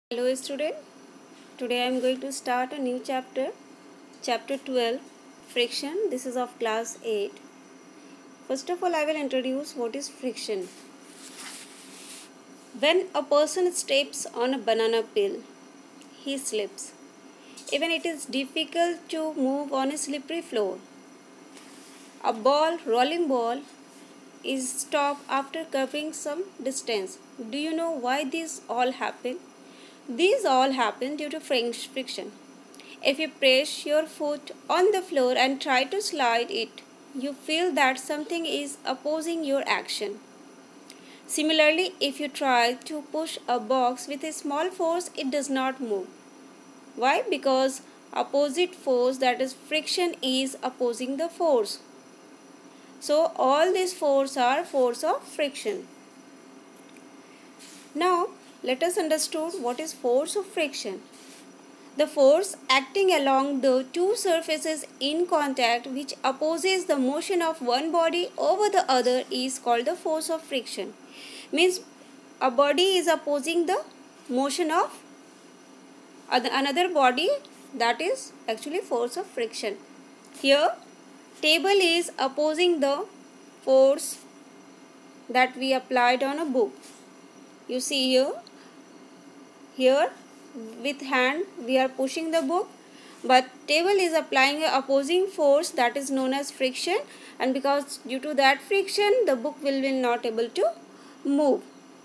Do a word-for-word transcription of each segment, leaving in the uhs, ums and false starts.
Hello student, today I am going to start a new chapter, chapter twelve, friction. This is of class eight. First of all, I will introduce what is friction. When a person steps on a banana peel, he slips. Even it is difficult to move on a slippery floor. A ball, rolling ball, is stopped after covering some distance. Do you know why this all happen? These all happen due to friction. If you press your foot on the floor and try to slide it, you feel that something is opposing your action. Similarly, if you try to push a box with a small force, it does not move. Why? Because opposite force, that is friction, is opposing the force. So all these forces are force of friction. Now let us understand what is force of friction. The force acting along the two surfaces in contact which opposes the motion of one body over the other is called the force of friction. Means a body is opposing the motion of another body, that is actually force of friction. Here table is opposing the force that we applied on a book. You see here, here with hand we are pushing the book, but table is applying a opposing force, that is known as friction, and because due to that friction the book will be not able to move.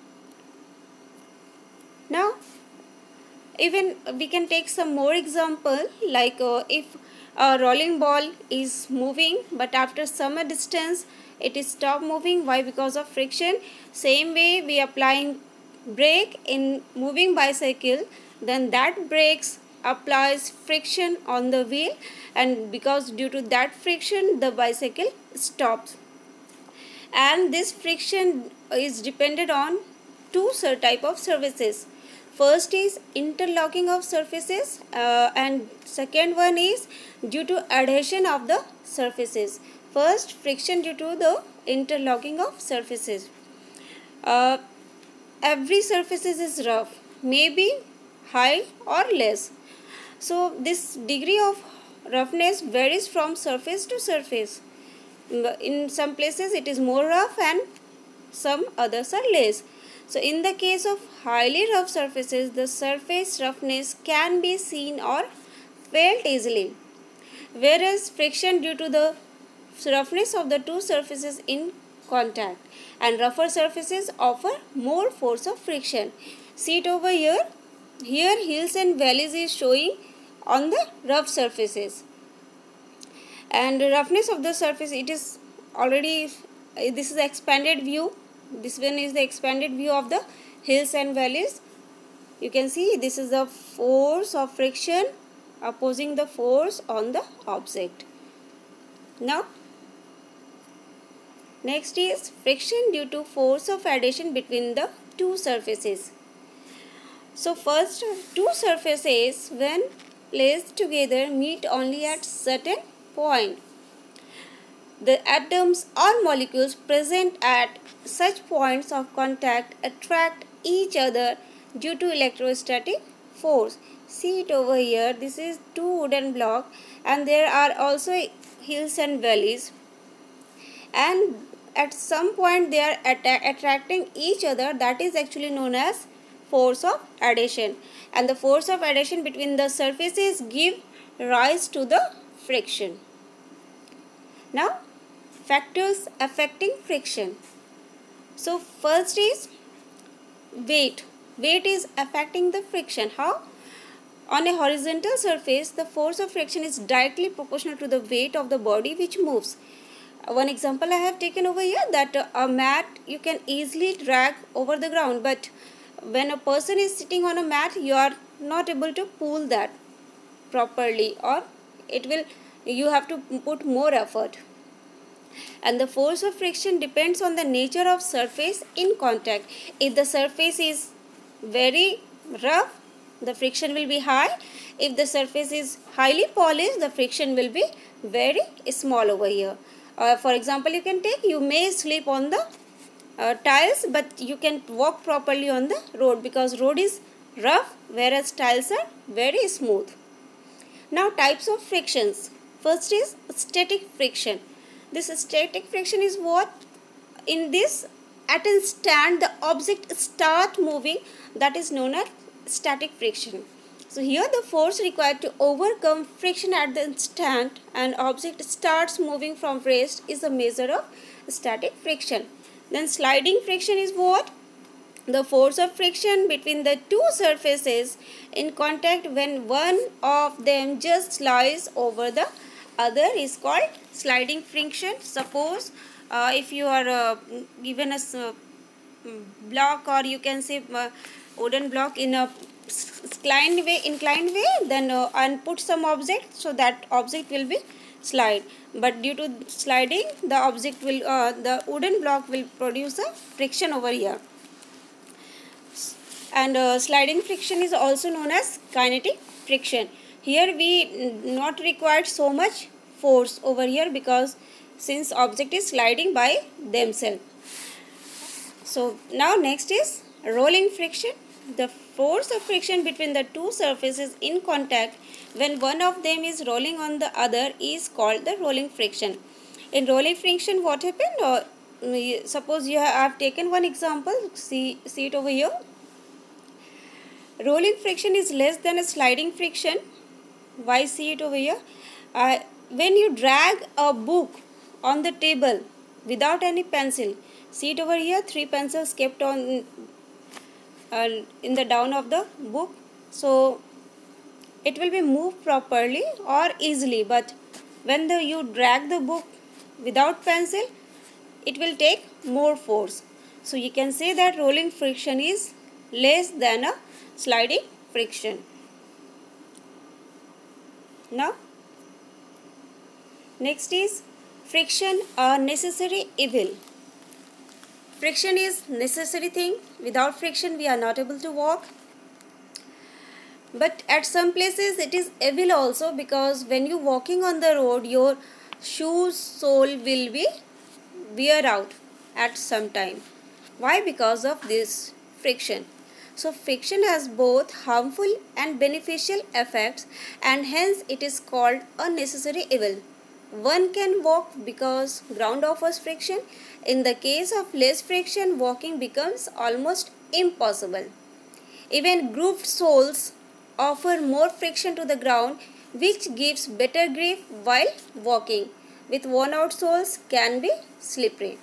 Now even we can take some more example, like uh, if a rolling ball is moving but after some distance it is stop moving. Why? Because of friction. Same way we applying brake in moving bicycle, then that brakes applies friction on the wheel, and because due to that friction the bicycle stops. And this friction is dependent on two type of surfaces. First is interlocking of surfaces uh, and second one is due to adhesion of the surfaces. First, friction due to the interlocking of surfaces. Uh, every surface is rough, maybe high or less. So this degree of roughness varies from surface to surface. In some places it is more rough and some others are less. So in the case of highly rough surfaces, the surface roughness can be seen or felt easily, whereas friction due to the roughness of the two surfaces in contact, and rougher surfaces offer more force of friction. See it over here. Here hills and valleys is showing on the rough surfaces, and the roughness of the surface, it is already, this is the expanded view. This one is the expanded view of the hills and valleys. You can see this is the force of friction opposing the force on the object. Now next is friction due to force of adhesion between the two surfaces. So first, two surfaces when placed together meet only at certain point. The atoms or molecules present at such points of contact attract each other due to electrostatic force. See it over here. This is two wooden blocks and there are also hills and valleys, and at some point they are att attracting each other. That is actually known as force of adhesion, and the force of adhesion between the surfaces give rise to the friction. Now factors affecting friction. So first is weight. Weight is affecting the friction. How? On a horizontal surface, the force of friction is directly proportional to the weight of the body which moves. One example I have taken over here, that a mat you can easily drag over the ground, but when a person is sitting on a mat, you are not able to pull that properly, or it will, you have to put more effort. And the force of friction depends on the nature of surface in contact. If the surface is very rough, the friction will be high. If the surface is highly polished, the friction will be very small over here. Uh, for example, you can take, you may slip on the uh, tiles, but you can walk properly on the road because road is rough, whereas tiles are very smooth. Now types of frictions. First is static friction. This static friction is what? In this, at an instant the object start moving, that is known as static friction. So here the force required to overcome friction at the instant an object starts moving from rest is a measure of static friction. Then sliding friction is what? The force of friction between the two surfaces in contact when one of them just slides over the other is called sliding friction. Suppose uh, if you are uh, given a uh, block, or you can say uh, wooden block in a inclined way, inclined way, then uh, and put some object, so that object will be slide. But due to sliding, the object will uh, the wooden block will produce a friction over here. And uh, sliding friction is also known as kinetic friction. Here we not required so much force over here, because since object is sliding by themselves. So now next is rolling friction. The force of friction between the two surfaces in contact when one of them is rolling on the other is called the rolling friction. In rolling friction, what happened? Uh, suppose you have taken one example. See, see it over here. Rolling friction is less than a sliding friction. Why? See it over here. Uh, when you drag a book on the table without any pencil, see it over here, three pencils kept on uh, in the down of the book. So it will be moved properly or easily, but when the, you drag the book without pencil, it will take more force. So you can say that rolling friction is less than a sliding friction. Now next is friction, a necessary evil. Friction is necessary thing. Without friction we are not able to walk. But at some places it is evil also, because when you walking on the road, your shoes sole will be wear out at some time. Why? Because of this friction. So friction has both harmful and beneficial effects, and hence it is called a necessary evil. One can walk because ground offers friction. In the case of less friction, walking becomes almost impossible. Even grooved soles offer more friction to the ground, which gives better grip while walking. With worn out soles can be slippery.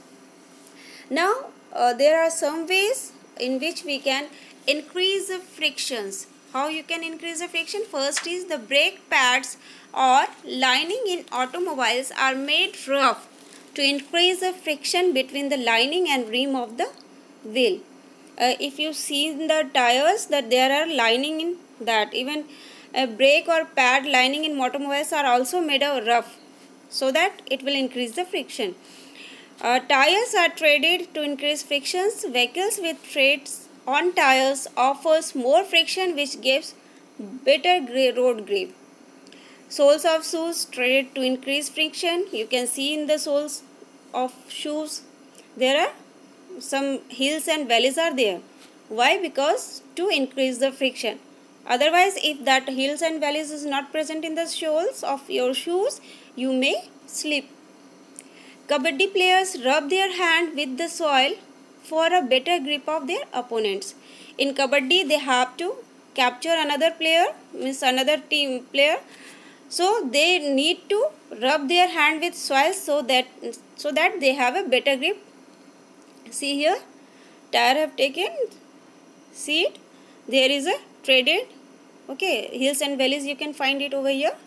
Now uh, there are some ways in which we can increase the frictions. How you can increase the friction? First is the brake pads or lining in automobiles are made rough to increase the friction between the lining and rim of the wheel. Uh, if you see in the tires that there are lining in that, even a brake or pad lining in automobiles are also made of rough, so that it will increase the friction. Uh, tires are treaded to increase frictions. Vehicles with treads on tires offers more friction, which gives better road grip. Soles of shoes treaded to increase friction. You can see in the soles of shoes there are some hills and valleys are there. Why? Because to increase the friction. Otherwise, if that hills and valleys is not present in the soles of your shoes, you may slip. Kabaddi players rub their hand with the soil for a better grip of their opponents. In Kabaddi, they have to capture another player, means another team player. So they need to rub their hand with soil so that so that they have a better grip. See here, tire have taken. See it. There is a treaded. Okay, hills and valleys. You can find it over here.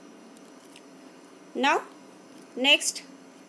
Now, next.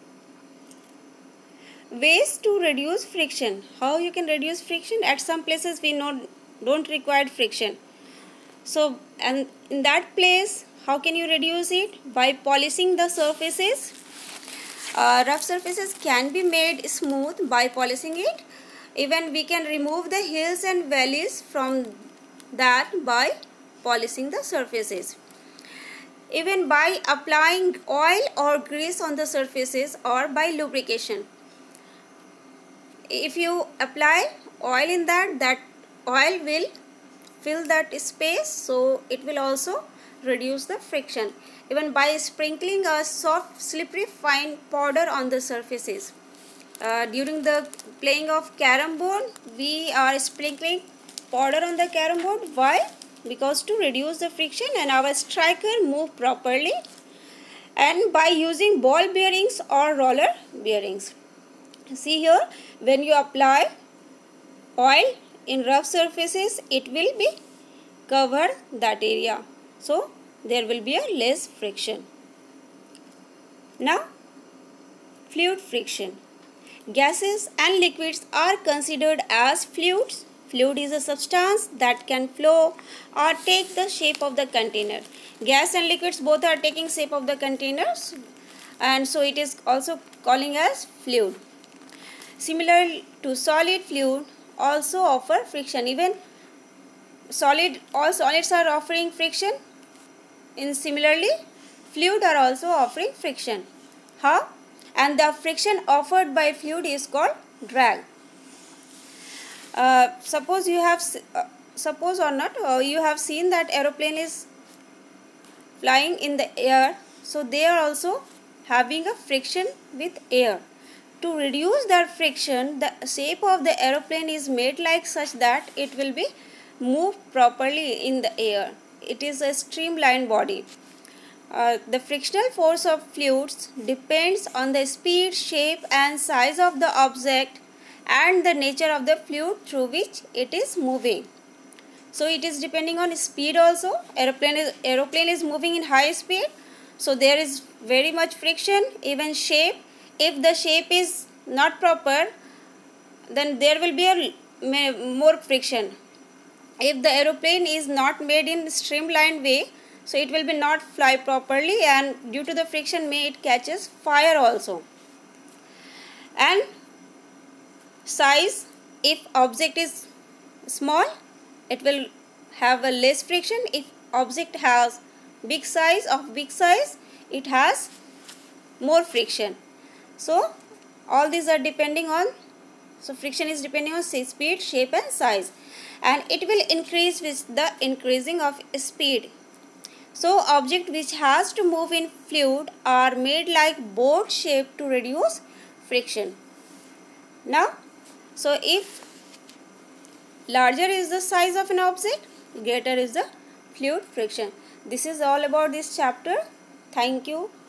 Ways to reduce friction. How you can reduce friction? At some places we not, don't require friction. So, and in that place, how can you reduce it? By polishing the surfaces. Uh, rough surfaces can be made smooth by polishing it. Even we can remove the hills and valleys from that by polishing the surfaces. Even by applying oil or grease on the surfaces, or by lubrication. If you apply oil in that, that oil will fill that space, so it will also reduce the friction. Even by sprinkling a soft slippery fine powder on the surfaces. Uh, during the playing of carom board, we are sprinkling powder on the carom board. Why? Because to reduce the friction and our striker move properly, and by using ball bearings or roller bearings. See here, when you apply oil in rough surfaces, it will be cover that area, so there will be a less friction. Now, fluid friction. Gases and liquids are considered as fluids. Fluid is a substance that can flow or take the shape of the container. Gas and liquids both are taking shape of the containers, and so it is also calling as fluid. Similar to solid, fluid also offer friction. Even solid, all solids are offering friction. In similarly, fluid are also offering friction. How? And the friction offered by fluid is called drag. Uh, suppose you have, uh, suppose or not, uh, you have seen that aeroplane is flying in the air, so they are also having a friction with air. To reduce that friction, the shape of the aeroplane is made like such that it will be moved properly in the air. It is a streamlined body. Uh, the frictional force of fluids depends on the speed, shape and size of the object and the nature of the fluid through which it is moving. So it is depending on speed also. Aeroplane is, aeroplane is moving in high speed, so there is very much friction. Even shape, if the shape is not proper, then there will be a more friction. If the aeroplane is not made in streamlined way, so it will be not fly properly, and due to the friction may it catches fire also. And size, if object is small, it will have a less friction. If object has big size, of big size, it has more friction. So all these are depending on, so friction is depending on speed, shape and size, and it will increase with the increasing of speed. So object which has to move in fluid are made like boat shape to reduce friction. Now, so if larger is the size of an object, greater is the fluid friction. This is all about this chapter. Thank you.